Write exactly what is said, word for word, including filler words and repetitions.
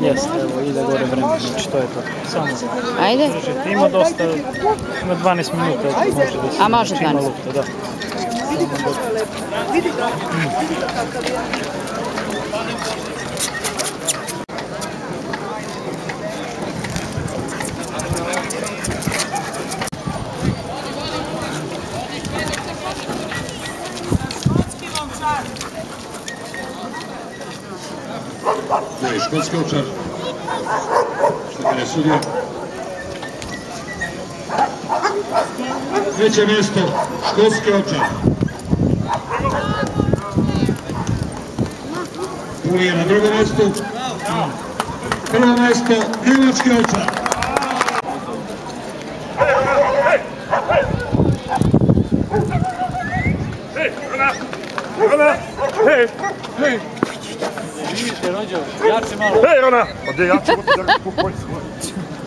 Jeste, evo, ide gore vreme, znači to je to. Samo Ajde. držite. Ima dosta, ima dvanaest minuta, može da se... A može dvanaest? Lupta, da. To je škotski ovčar, Štefane sudija. Treće mjesto, škotski ovčar. Ulije na drugom mjestu. Prvo mjesto, njemački ovčar. Hej, Rona! Rona! Hej! Hej! Vidite, rođo, jače malo. Hej, Rona! Pa gdje jače, da kupoj svoje.